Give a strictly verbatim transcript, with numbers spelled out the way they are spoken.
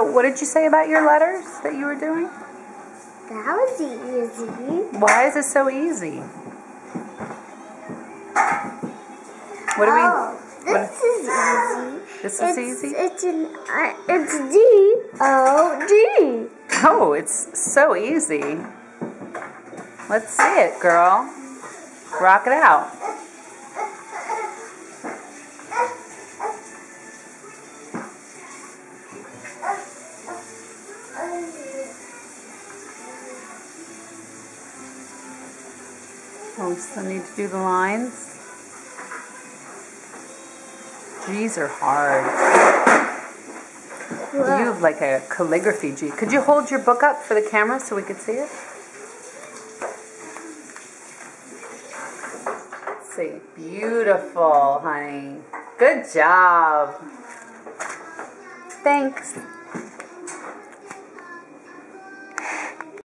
What did you say about your letters that you were doing? That was easy. Why is it so easy? What do oh, we? This what, is easy. This is it's, easy? It's an uh, it's D O D. Oh, it's so easy. Let's see it, girl. Rock it out. Oh, we still need to do the lines. G's are hard. Wow. You have like a calligraphy G. Could you hold your book up for the camera so we could see it? Let's see. Beautiful, honey. Good job. Thanks.